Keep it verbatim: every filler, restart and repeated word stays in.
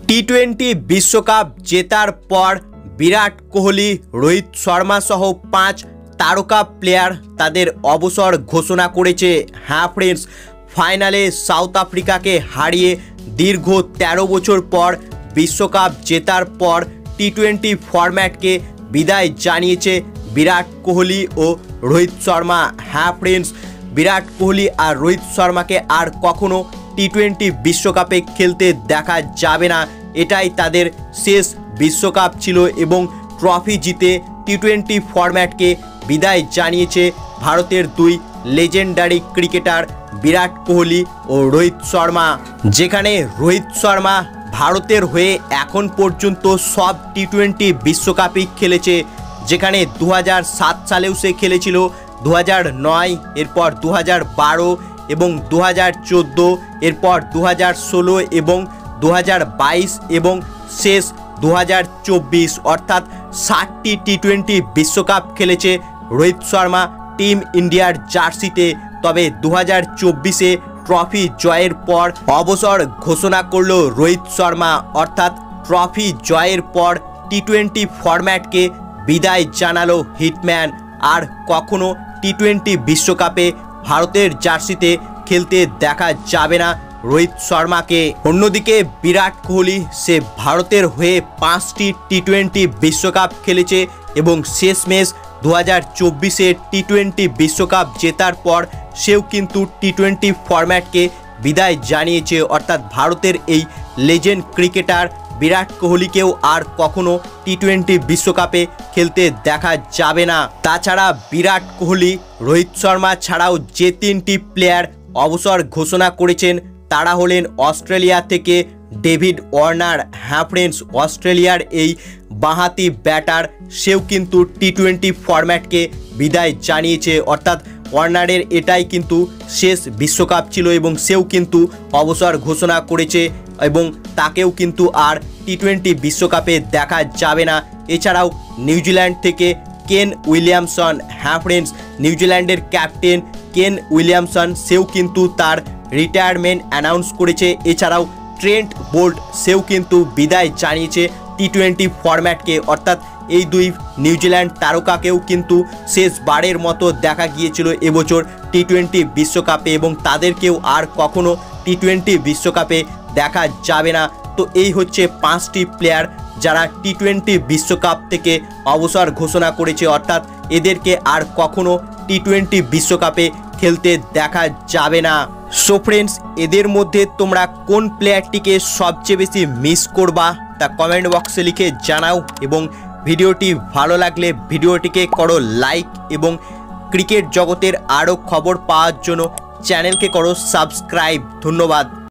T twenty विश्वकप जेतार पर विराट कोहली रोहित शर्मा सह पाँच तारका प्लेयार तादेर अवसर घोषणा करेছে। हाँ फ्रेंड्स, फाइनाले साउथ आफ्रिका के हारिए दीर्घ तेरह बछर पर विश्वकप जेतार पर टी ट्वेंटी फर्मैट के विदाय जानिয়েছে विराट कोहली और रोहित शर्मा। हाँ फ्रेंड्स, विराट कोहली और रोहित शर्मा के आर कखनो टी ट्वेंटी विश्वकपे खेलते देखा जाबे ना। एटाई तादेर शेष विश्वकप छिलो एबं ट्रफी जीते टी ट्वेंटी फर्मैट के विदाय जानिয়েছে भारतेर दुई लेजेंडारी क्रिकेटार विराट कोहली और रोहित शर्मा। जेखाने रोहित शर्मा भारतेर हये एखन पर्यन्त सब टी ट्वेंटी विश्वकपई खेलेছে, जेखाने दो हज़ार सात सालेও से खेलेছিল, दो हज़ार नय एरपर दो हज़ार बारो एवं दो हज़ार चौदह एरपर दो हज़ार षोलो एवं दो हज़ार बाईस एवं शेष दो हज़ार चौबीस अर्थात षाटटी टी ट्वेंटी विश्वकप खेलेছে रोहित शर्मा टीम इंडियार जार्सिते। तबे दो हज़ार चौबीसे ट्रफी जयेर पर अवसर घोषणा करलो रोहित शर्मा, अर्थात ट्रफी जयेर पर टी ट्वेंटी फर्मैट के विदाय जानालो हिटमैन। और कखनो टी ट्वेंटी विश्वकपे भारतेर जार्सिते खेलते देखा जाबे ना रोहित शर्मा के। अन्यदिके विराट कोहली से भारतेर हये पाँचटी टी ट्वेंटी विश्वकप खेलेছে এবং শেষমেশ दो हज़ार चौबीसे टी ट्वेंटी विश्वकप जेतार पर सेও किन्तु टी ट्वेंटी फर्मैट के विदाय जानिয়েছে, अर्थात भारतेर এই लेजेंड क्रिकेटार विराट कोहली केও আর কখনো टी ट्वेंटी विश्वकपे खेलते देखा जाबे ना। ताछाड़ा विराट कोहली रोहित शर्मा छाड़ाও যে তিনটি প্লেয়ার অবসর ঘোষণা করেছেন তারা হলেন অস্ট্রেলিয়া থেকে ডেভিড ওয়ার্নার। হ্যাঁ ফ্রেন্ডস, অস্ট্রেলিয়ার এই বাঁহাতি ব্যাটার সেও কিন্তু টি টোয়েন্টি ফরম্যাটকে বিদায় জানিয়েছে, অর্থাৎ ওয়ার্নারের এটাই কিন্তু শেষ বিশ্বকাপ ছিল এবং সেও কিন্তু অবসর ঘোষণা করেছে এবং তাকেও কিন্তু আর টি টোয়েন্টি বিশ্বকাপে দেখা যাবে না। এছাড়াও নিউজিল্যান্ড থেকে কেন উইলিয়ামসন, হ্যাঁ ফ্রেন্ডস, নিউজিল্যান্ডের ক্যাপ্টেন কেন উইলিয়ামসন সেও কিন্তু তার রিটায়ারমেন্ট অ্যানাউন্স করেছে। এছাড়াও ট্রেন্ট বোল্ট সেও কিন্তু বিদায় জানিয়েছে টি টোয়েন্টি ফরম্যাটকে, অর্থাৎ এই দুই নিউজিল্যান্ড তারকাকেও কিন্তু শেষবারের মতো দেখা গিয়েছিল এবছর টি টোয়েন্টি বিশ্বকাপে এবং তাদেরকেও আর কখনো টি টোয়েন্টি বিশ্বকাপে দেখা যাবে না। তো এই হচ্ছে পাঁচটি প্লেয়ার যারা টি টোয়েন্টি বিশ্বকাপ থেকে অবসর ঘোষণা করেছে, অর্থাৎ এদেরকে আর কখনো টি টোয়েন্টি বিশ্বকাপে খেলতে দেখা যাবে না। সো ফ্রেন্ডস, এদের মধ্যে তোমরা কোন প্লেয়ারটিকে সবচেয়ে বেশি মিস করবা তা কমেন্ট বক্সে লিখে জানাও এবং ভিডিওটি ভালো লাগলে ভিডিওটিকে করো লাইক এবং ক্রিকেট জগতের আরও খবর পাওয়ার জন্য চ্যানেলকে করো সাবস্ক্রাইব। ধন্যবাদ।